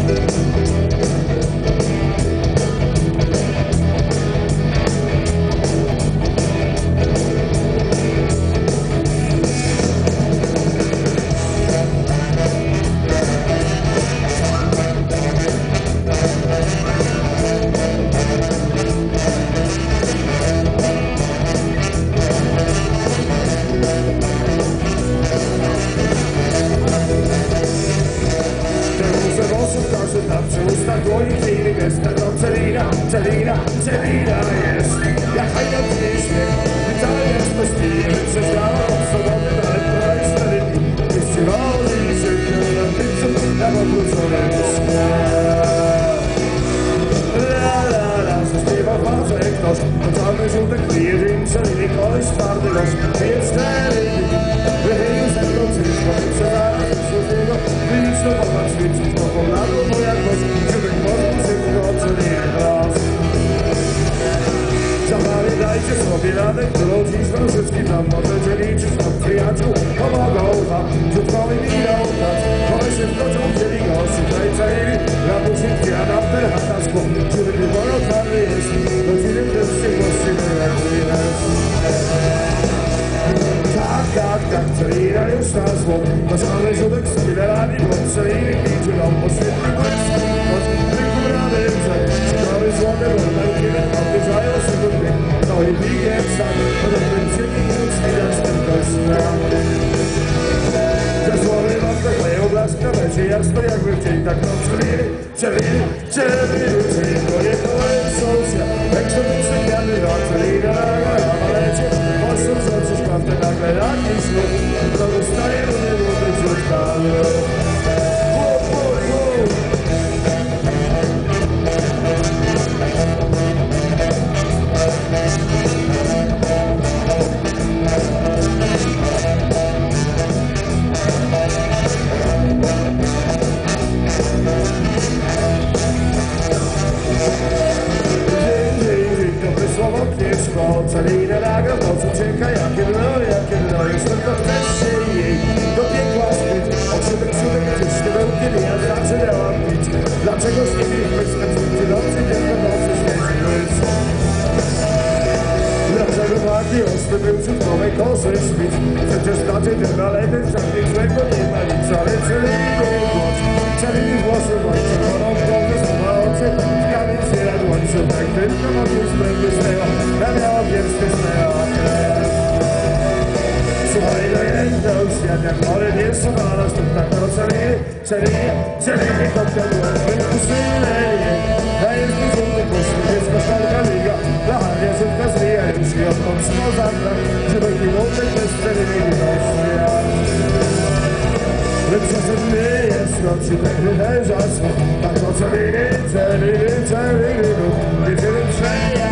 Celina jest, jak hajnotny śmiech. Wcale jest bezpieczny, przeżdżała obsowany na lekko i stary dni. Wyściwali się na tycu, na obróconym śnie. La la la, zaśpiewał bardzo jak ktoś. To czarny żółtek pojedynczy, nie koleś twardy gość. Jest 4 dni, wychylił ze mną wszystko. Przebrałem się z niego, wyliczno popatrz, świecić to ponadło moja gość. Żółtek może szybko ocenię raz. Zapamiętajcie sobie radę, którą dziś wam wszystkim nam możecie liczyć. Od przyjaciół pomogą wam rzutkowi minął dać. One się wkroczą, wzięli gości, zajęli rabusie kwiata w terchata szkło. Który wyborą czarny jest, godziny też się gościmy jak widać. Tak, Celina już na zło. To szalony żółtek z killerami, bo Celiny liczy nam poświetny błysk. Choć tylko brany brzeg, ciekawy złoty, bo najpierw obierzają się do dni. No i biegiem sam, potem będzie już widać ten kościół. Te słowy mam tak leją blask na mecie, jasno jakby w dzień, tak no Celiny, to nie powiem sąsia. Jak to przyjmiany na Celina, na malecie, poszło co coś prawdę nagle jakiś lub, to dostaje rudy młody wrzutkany. Celina naga w nocy ucieka, jakie dno, jest tylko wreszcie jej do piekła zbyt. Okrzytek gdzieś nie był, kiedy ja zaczynałam pić. Dlaczego z nimi myślę, że nocy, tylko nocy świeci błysk? Dlaczego taki ostry był rzutkowej kosy śpić? Przecież znaczy ten nalety, żadnych złego nie ma nic, ale Celini głos. Celini włosy łańcuch, chorą głowę słowa oczy, w kamień się radłońcu, tak tylko mam już będzie zleła, ja miałam wierskie zleła krew. Słuchaj, no jedno świat, jak chory nie są na nas, to tak no Celini, kontynuuj, wykusylenie, dajesz mi żółty poszły, dziecko szalka liga, dla Hania żółtka zlija, już i odkąd trzymał zadra, żeby nie łączek bez Celini wynośnia. Lepsza ze mnie jest nocy, tak wydajesz asło, tak no Celini, Celini, Celini,